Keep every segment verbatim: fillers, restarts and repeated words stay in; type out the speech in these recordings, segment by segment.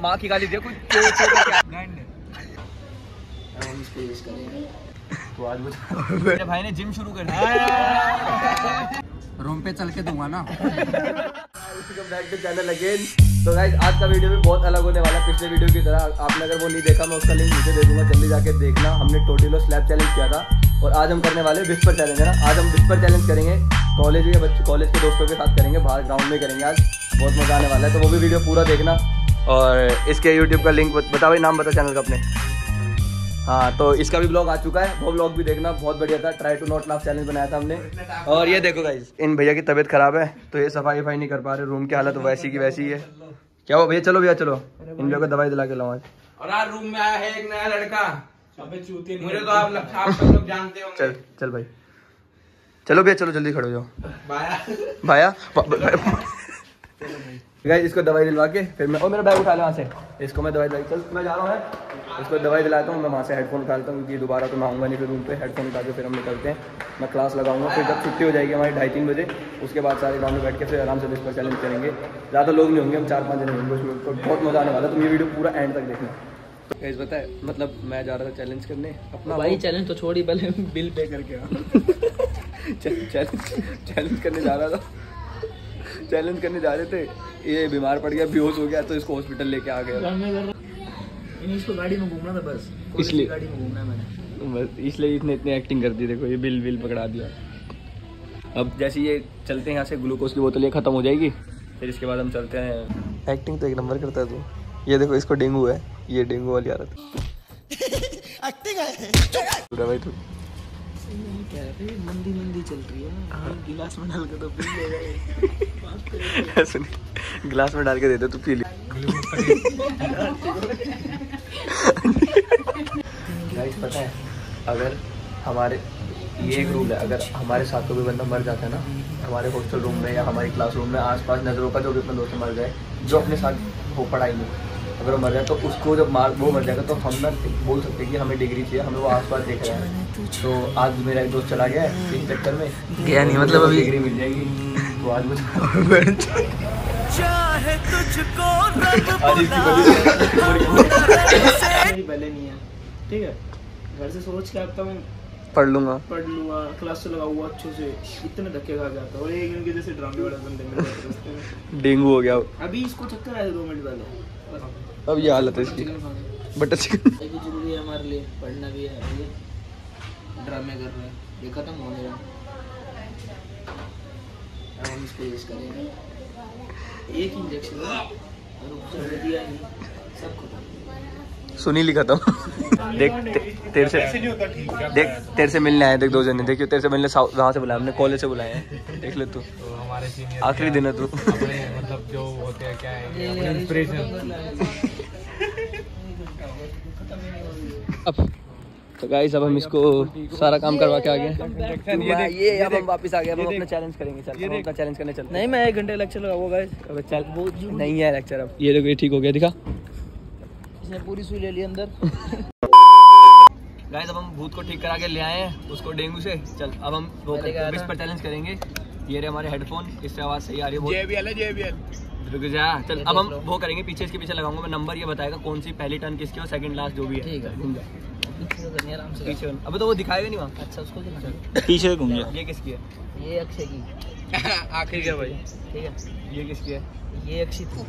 माँ की गाली दे कोई चो चो तो आज मेरे भाई ने जिम शुरू कर दिया। रूम पे चल के दूंगा ना। Back to channel again. तो गाइस आज का वीडियो भी बहुत अलग होने वाला है पिछले वीडियो की तरह। आपने अगर वो नहीं देखा मैं उसका लिंक नीचे दे दूंगा, जल्दी जाके देखना। हमने टोटिलो स्लैब चैलेंज किया था और आज हम करने वाले विस्पर चैलेंज है ना। आज हम विस्पर चैलेंज करेंगे कॉलेज के बच्चे कॉलेज के दोस्तों के साथ करेंगे, बाहर ग्राउंड में करेंगे। आज बहुत मजा आने वाला है, तो वो भी वीडियो पूरा देखना। और इसके यूट्यूब का लिंक बता भाई, नाम बता चैनल का अपने। हाँ तो इसका भी ब्लॉग आ चुका है, वो ब्लॉग भी देखना, बहुत बढ़िया था। Try to not laugh challenge बनाया था हमने। और ये देखो गाइस, इन भैया की तबीयत खराब है तो ये सफाई वफाई नहीं कर पा रहे, रूम की हालत वैसी की वैसी है। क्या हो भैया, चलो भैया चलो, इन भैया को दवाई दिला के लाओ आज। और आज रूम में आया है एक नया लड़का, मुझे तो आप लोग आप सब लोग जानते होंगे। चल चल भाई चलो भैया, चलो जल्दी खड़े हो जाओ। भाया भाया गाइस इसको दवाई दिलवा के फिर मैं, और मेरा बैग उठा ले वहाँ से, इसको मैं दवाई दिलाई। चल मैं जा रहा हूँ, इसको दवाई दिलाता हूँ। मैं वहाँ से हेडफोन निकालता हूँ क्योंकि दोबारा तो मैं आऊँगा नहीं फिर रूम पे। हेडफोन निकाल के फिर हम निकलते हैं, मैं क्लास लगाऊंगा। फिर जब छुट्टी हो जाएगी हमारी ढाई तीन बजे, उसके बाद सारे ग्राउंड में बैठ के फिर आराम से विस्पर चैलेंज करेंगे। ज़्यादा लोग नहीं होंगे, हम चार पाँच जने होंगे उसमें, तो बहुत मज़ा आने वाला है। तुम ये वीडियो पूरा एंड तक देखना। तो गाइस पता है, मतलब मैं जा रहा था चैलेंज करने अपना। भाई चैलेंज तो छोड़ी, पहले बिल पे करके चैलेंज चैलेंज करने जा रहा था चैलेंज करने जा रहे थे, ये बीमार पड़ गया, बेहोश हो गया, तो इसको हॉस्पिटल लेके आ गया। इसको गाड़ी में घूमना था बस, इसलिए गाड़ी में घूमना है मैंने बस, इसलिए इसने इतनी एक्टिंग कर दी। देखो ये बिल बिल पकड़ा दिया। अब जैसे ये चलते हैं यहाँ से, ग्लूकोज की बोतल ये खत्म हो जाएगी, फिर इसके बाद हम चलते हैं। एक्टिंग तो एक नंबर करता है तू। ये देखो इसको डेंगू है, ये डेंगू वाली हालत एक्टिंग है पूरा भाई। तू मंदी मंदी चल रही है, गिलास में डाल के तो पी लेगा। सुन, गिलास में डाल के दे दे, तू पी ले। गाइस पता है, अगर हमारे ये एक रूल है, अगर हमारे साथ कोई बंदा मर जाता है ना, हमारे हॉस्टल रूम में या हमारी क्लास रूम में आसपास नजरों का जो भी अपना दोस्त मर जाए, जो अपने साथ हो पढ़ाई में, अगर वो मर जाए तो उसको जब मार वो मर जाएगा तो हम ना बोल सकते हैं कि हमें डिग्री चाहिए, हमें वो आसपास देख रहे हैं। तो आज मेरा एक दोस्त चला गया है इस चक्कर में, गया नहीं मतलब अभी डिग्री मिल जाएगी। तो आज मुझे पहले नहीं है, ठीक है, घर से सोच के आता हूँ पढ़ लूंगा पढ़ लूंगा, क्लास से लगा हुआ अच्छे से, इतने धक्के खा जाता और एक इनके जैसे ड्रामे वाले बंदे मिल डेंगू हो गया। अभी इसको चक्कर आया दो मिनट पहले, अब ये हालत है इसकी। बटर चिकन भी जरूरी है हमारे लिए, पढ़ना भी है, ये ड्रामे कर रहे हैं, ये खत्म हो गया। अब हम इसको यूज करेंगे, एक इंजेक्शन और ऊपर दिया नहीं, सब खत्म। सुनील खत्म। देख ते, तेरे से देख तेरे से मिलने आए, देख दो जने, देखियो तेरे से मिलने वहाँ से बुलाया हमने, कॉलेज से बुलाए हैं, देख ले तू। तो हमारे सीनियर आखिरी दिन है तू, मतलब जो होते हैं क्या है इंस्पिरेशन। अब तो गाइस अब हम इसको सारा काम करवा के आ गए, ये अब हम वापस आ गए, अब हम अपना चैलेंज करेंगे। चल हम अपना चैलेंज करने चलते। नहीं मैं एक घंटे लेक्चर लगाऊंगा गाइस। अब चल वो नहीं है लेक्चर। अब ये देखो ये ठीक हो गया, दिखा, इसने पूरी सुई ले ली अंदर। गाइस अब हम भूत को ठीक करा के ले आए हैं, उसको डेंगू से। चल अब हम वो विस्पर चैलेंज करेंगे। ये रहे हमारे हेडफोन, इससे आवाज सही आ रही है। जेबीएल है जेबीएल। रुक जा, चल अब हम वो करेंगे, पीछे इसके पीछे लगाऊंगा मैं नंबर, ये बताएगा कौन सी पहली टर्न किसकी और सेकंड लास्ट जो भी है। ठीक है, घूम जा पीछे करनी है आराम से। पीछे, अबे तो वो दिखाएगा नहीं वहाँ। अच्छा उसको दिखा, पीछे से घूम जा। ये किसकी है? ये अक्षय की। आखिर क्या भाई, ठीक है, ये किसकी है? ये अक्षित की।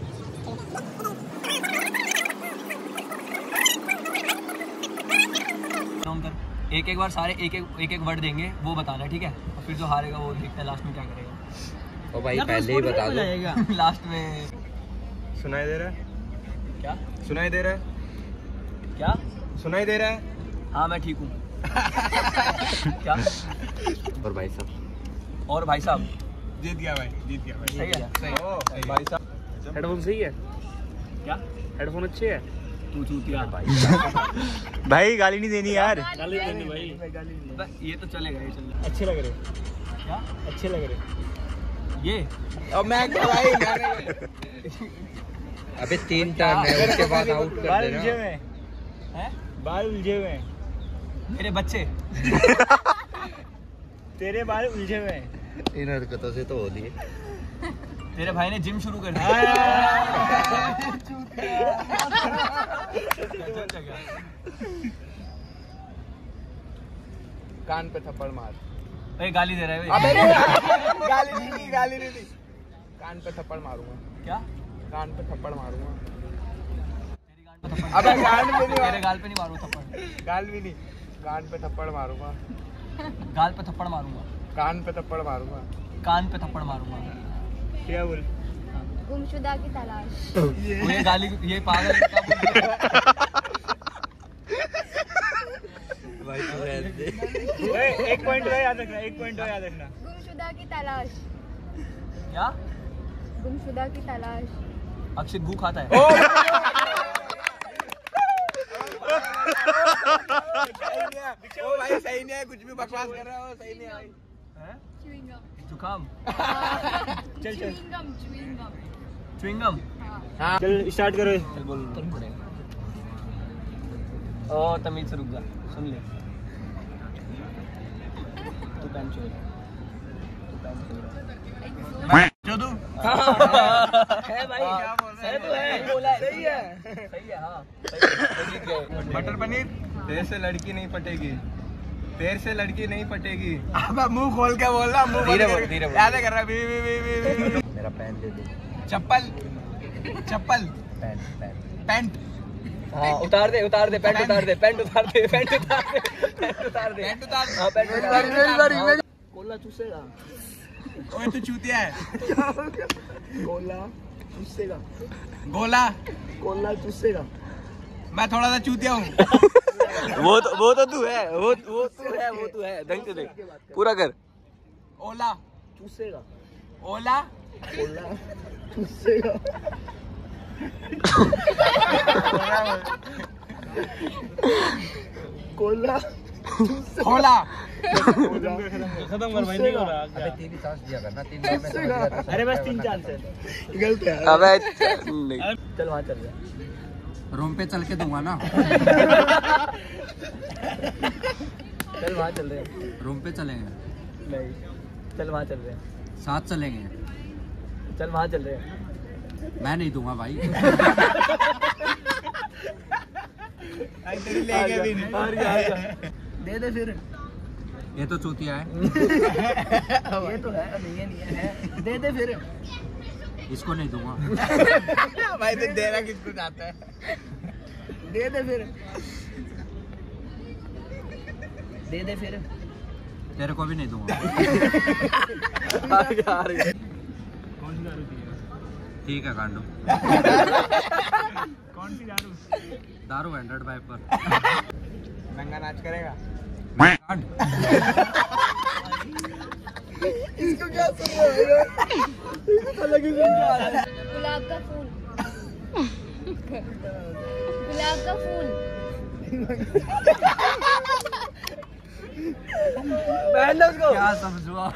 एक एक बार सारे एक एक एक एक वर्ड देंगे, वो बताना है, ठीक है? और फिर जो हारेगा वो देखता है लास्ट में क्या करेगा। ओ भाई पहले ही बता दो लास्ट में। सुनाई दे रहा है क्या? सुनाई दे रहा है क्या सुनाई दे रहा है? हाँ मैं ठीक हूँ। क्या? और भाई साहब, और भाई साहब जीत गया भाई, जीत गया भाई। सही है, सही है भाई साहब। हेडफोन सही है क्या? हेडफोन अच्छे है। तू चूतिया भाई। भाई गाली नहीं देनी यार, गाली देनी भाई, ये तो चलेगा, ये चलेगा। अच्छे लग रहे, क्या अच्छे लग रहे ये? अब मैं क्या भाई, अबे तीन टर्न है उसके बाद आउट कर बाल देना। उलझे हुए हैं, बाल उलझे हुए हैं मेरे बच्चे। तेरे बाल उलझे हुए हैं। इन हरकतों से तो हो लिए। तेरे भाई ने जिम शुरू कर दिया। कान पे थप्पड़ मार। ए, गाली दे रहा है अबे गाली नहीं दी, गाली नहीं दी। कान पे थप्पड़ मारूंगा। क्या? कान पे थप्पड़ मारूंगा। तेरी गाल पे थप्पड़। अबे गाल पे नहीं, तेरे गाल पे नहीं मारूंगा थप्पड़। गाल भी नहीं, कान पे थप्पड़ मारूंगा। गाल पे थप्पड़ मारूंगा। कान पे थप्पड़ मारूंगा। कान पे थप्पड़ मारूंगा। क्या बोल? गुमशुदा की तलाश। ये गाली, ये पागल है, क्या बोल रहा है? भाई तू रहने दे। एक पॉइंट है याद रखना, एक पॉइंट है याद रखना। गुमशुदा की तलाश। क्या? गुमशुदा की तलाश। अक्षित गू खाता है। ओ भाई सही नहीं है, कुछ भी बकवास कर रहा हो, सही नहीं है भाई। च्युइंगम। जुकाम। चल चल। Chewing gum chewing gum. च्युइंगम। हाँ चल स्टार्ट करो। चल बोल पड़ेगा। ओ तमीज से रुक जा, सुन ले। तू पैंट छोड़। तू पैंट छोड़। जो तू है भाई, क्या बोल रहा है? है तो है, बोला है। सही है, सही है, हाँ सही है, जीत गए। मटर पनीर। पैर से लड़की नहीं पटेगी, पैर से लड़की नहीं पटेगी। अब मुंह खोल के बोल रहा, मुंह धीरे बंद बोल, करके। धीरे बोल। याद कर रहा है, B B B B B. मेरा पैंट दे दे। चप्पल चप्पल पैंट पैंट पैंट हाँ उतार दे, उतार दे, पैंट उतार दे, पैंट उतार दे, पैंट उतार दे, पैंट उतार दे, पैंट उतार। हाँ पैंट मेरी उतार बारी, मेरी बारी, दे। मेरी- कोला चूसेगा। ओए तू चूतिया है। कोला चूसेगा। गोला। कोला चूसेगा। मैं थोड़ा सा चूतिया हूँ। वो तो वो तो तू है, वो वो तू है, वो तू है, ढंग से देख, पूरा कर। ओला चूसेगा। ओला कोला चूसेगा। कोला खोला। खत्म कर भाई, नहीं हो रहा। अबे तीन ही चांस दिया करना, तीन बार में समझ गया तो अरे बस समझ तीन गया चांस वरना है। गलत है। अबे नहीं, चल वहाँ चल रहा। रूम पे चल के दूंगा ना। चल वहाँ चल रहे हैं। रूम पे चलेंगे, नहीं, चल वहाँ चल रहे हैं। साथ चलेंगे। चल वहाँ चल रहे हैं। मैं नहीं दूंगा भाई। तेरी ले गया भी नहीं। आ गया, आ गया। दे दे फिर। ये तो चूतिया है, ये तो है, नहीं है, नहीं है, दे दे फिर। इसको नहीं दूंगा। भाई तो देना किसको चाहता है? दे दे फिर। दे दे फिर। तेरे को भी नहीं दूंगा। आ गया, आ गया। ठीक है कांडू। कौन सी दारू? दारू हंड्रेड बाइक पर। नंगा नाच करेगा। कांड। इसको क्या सुन रहा है? इसको अलग ही सुन रहा है। गुलाब का फूल। गुलाब का फूल। बैठ लो उसको। क्या समझो आप?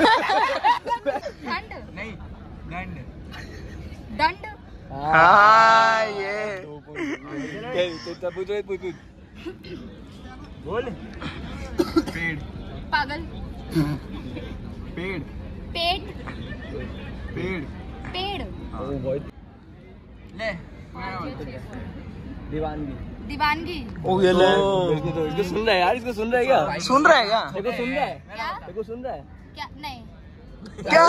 दंड। नहीं दंड। दंड। हाँ ये पूछ पूछ पूछ। बोल। पेड़ पागल। पेड़ पेट। पेड़ पेड़। ले। दीवानगी। दीवानगी। ओ ये ले। इसको तो इसको सुन रहा है यार, इसको सुन रहा है क्या? सुन रहा है क्या? देखो सुन रहा है, क्या? देखो सुन रहा है। क्या? नहीं। क्या?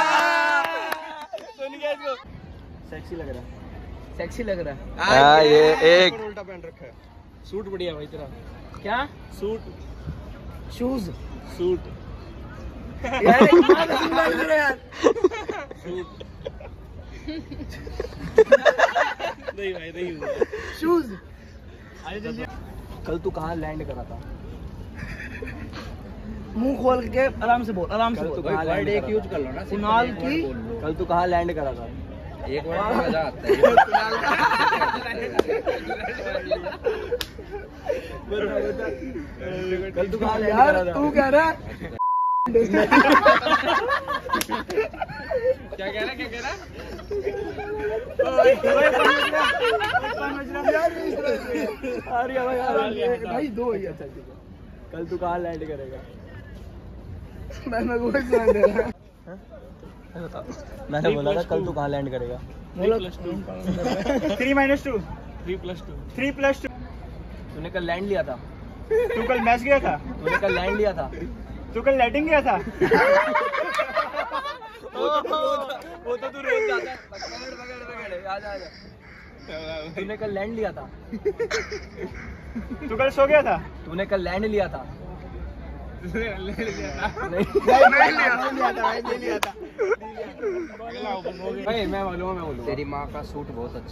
सुन गया इसको। सेक्सी लग रहा है, सेक्सी लग रहा है। हाँ ये एक उल्टा पहन रखा है। सूट बढ़िया भाई तेरा। क्या? Suit shoes. सूट यार एक बात सुन रहा है यार। नहीं भाई नहीं हुआ। शूज। कल तू कहाँ लैंड करा था? मुंह खोल के आराम से बोल, आराम से बोल। वर्ड एक यूज कर लो ना। कुणाल की कल तू कहाँ लैंड करा था? एक वर्ड में मजा आता है। कल तू कहाँ लैंड करा था? तू कह रहा क्या कह रहा क्या कह रहा? भाई दो ही। अच्छा ठीक है, कल तू कहाँ लैंड करेगा? मैं मैं कोई प्लान दे रहा मैंने बोला था कल तू कहाँ लैंड करेगा। Three minus two three plus two three plus two तूने कल लैंड लिया था। तू कल मैच गया था। तूने कल लैंड लिया था। तू कल लैटिंग गया था। वो तो तू रोज जाता है। पकड़ पकड़ पकड़ आजा आजा। तूने कल लैंड लिया था। तू कल सो गया था। तूने कल लैंड लिया था। नहीं नहीं लिया था नहीं लिया था। भाई मैं बोलूँगा मैं बोलूँगा तेरी माँ का सूट बहुत अच्छा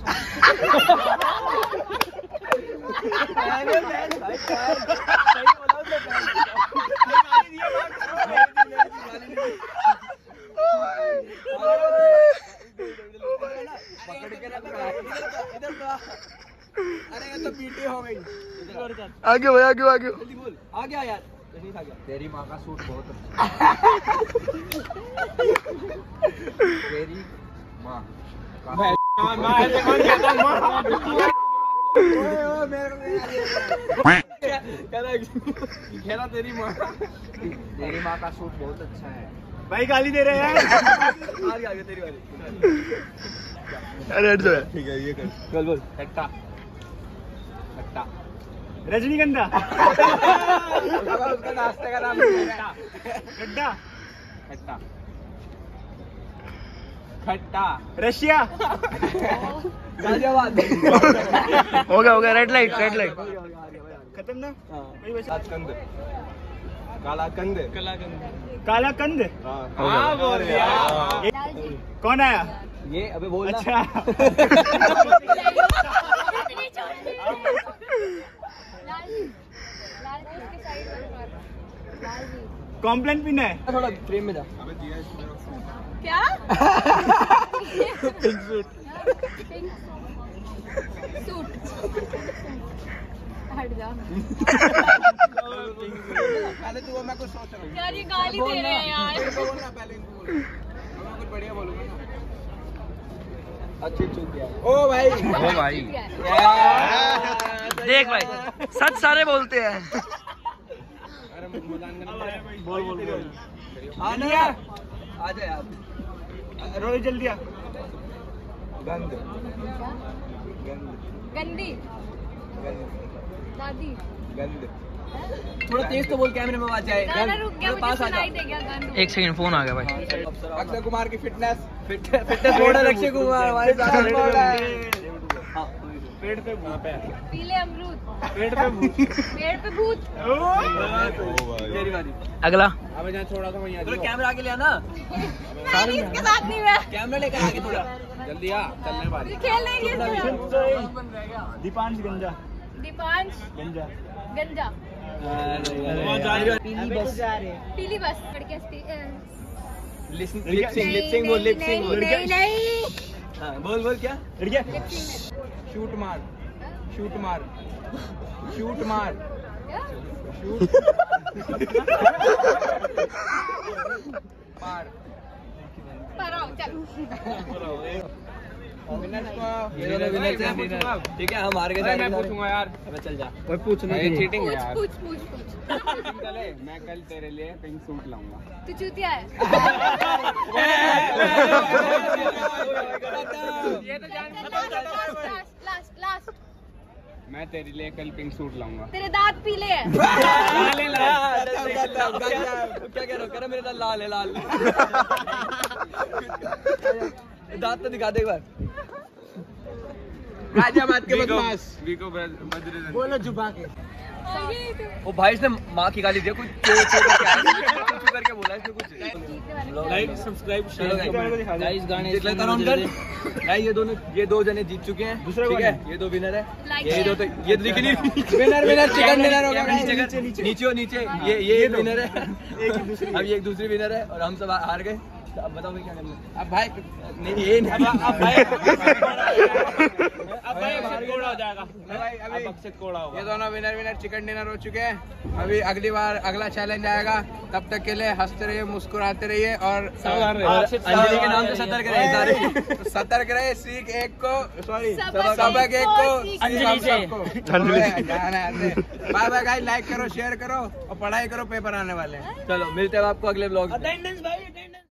अरे ये तो पीटी हो गई। आगे भाई आगे आगे जल्दी बोल आ गया यार। नहीं था क्या तेरी माँ का सूट बहुत अच्छा तेरी माँ माँ ऐसे कौन कहता माँ कहना तेरी माँ तेरी माँ का सूट बहुत अच्छा है। भाई गाली दे रहे हैं। आगे आगे तेरी वाली। अरे जो है ठीक है ये कर बोल बोल कट्टा कट्टा रजनीगंधा उसका नाश्ते का नाम खट्टा गड्ढा खट्टा खट्टा रशिया। गाजियाबाद। हो गया हो गया रेड लाइट रेड लाइट खत्म ना। कंद काला कंद काला कंद। हाँ बोल दिया। लाल जी कौन आया। ये अबे बोल ना। अच्छा लाल जी लाल जी इसके साइड में मारो। लाल जी कॉम्प्लेन पीना है। थोड़ा फ्रेम में जा। क्या पिंक सूट पिंक सूट हट जा पहले तू मैं कुछ सोच रहा हूँ। यार ये गाली दे रहे हैं यार। बोलना पहले इनको बोल। मैं कुछ बढ़िया बोलूँगा ना। अच्छी चूक गया। ओ भाई ओ भाई देख भाई सच सारे बोलते हैं। अरे मजाक बोल बोल बोल आ ना यार आ जा यार। रोहित जल्दी आ। गंद गंदी दादी गंद थोड़ा तेज तो बोल कैमरे में आवाज जाए। ना ना रुक गया थोड़ा पास मुझे आ जा। सुनाई दे गया गंद। एक सेकंड फोन आ गया भाई। अक्षय कुमार की फिटनेस फिटनेस बोर्ड है अक्षय कुमार हमारे साथ बोर्ड है। हाँ पेड़ पे पीले अमरूद पेड़ पे पेड़ पे भूत। तेरी बारी। अगला अबे जहाँ छोड़ा था वहीं आ थोड़ा जाओ। कैमरा आगे ले आना। नहीं इसके साथ नहीं मैं कैमरा लेकर आगे थोड़ा। जल्दी आ चलने वाली। मुझे खेल नहीं रही इसके साथ। दीपांश गंजा दीपांश गंजा गंजा पीली बस पीली बस लड़के लिपसिंग लिपसिंग बोल लिपसिंग बोल। नहीं नहीं हाँ बोल बोल क्या लड़किया शूट मार शूट मार शूट मार शूट मार पराओ चल विनर्स को ये दोनों विनर थे। ठीक है हम हार गए अरे सारे। मैं पूछूंगा यार। अबे चल जा। कोई पूछना ये चीटिंग है पूछ यार। पूछ पूछ पूछ चले मैं कल तेरे लिए पिंक सूट लाऊंगा। तू चूतिया है ये तो जान लास्ट लास्ट लास्ट मैं तेरे लिए कल पिंक सूट लाऊंगा। तेरे दांत पीले हैं क्या कह रहा हो? कह रहा मेरे दांत लाल है लाल। दांत तो दिखा दे एक बार। गाजियाबाद के बदमाश बोलो जुबा के। ओ भाई इसने माँ की गाली दी कुछ चो चो करके आया। चो चो करके बोला इसने कुछ। लाइक सब्सक्राइब शेयर गाइस गाने इसलिए ऑन कर। गाइस ये दोनों ये दो जने जीत चुके हैं। दूसरा ठीक कौन है है? ये दो विनर है। Like ये दो तो ये तो दिख नहीं। विनर विनर चिकन डिनर होगा। नीचे नीचे नीचे हो नीचे। ये ये एक विनर है। अब ये एक दूसरी विनर है और हम सब हार गए। अब बताओ भाई क्या करना है? अब भाई नहीं ये नहीं। अब भाई अब भाई अक्षत कोड़ा हो जाएगा। भाई अभी अब अक्षत कोड़ा होगा। ये दोनों विनर विनर चिकन डिनर हो चुके हैं। अभी अगली बार अगला चैलेंज आएगा। तब तक के लिए हंसते रहिए मुस्कुराते रहिए और और अंजलि के नाम से सतर्क रहे सारे। सतर्क रहे। सीख एक को सॉरी सबक सबक एक को सीख अंजलि से। Bye bye guys. लाइक करो शेयर करो और पढ़ाई करो पेपर आने वाले हैं। चलो मिलते हैं आपको अगले ब्लॉग में। अटेंडेंस भाई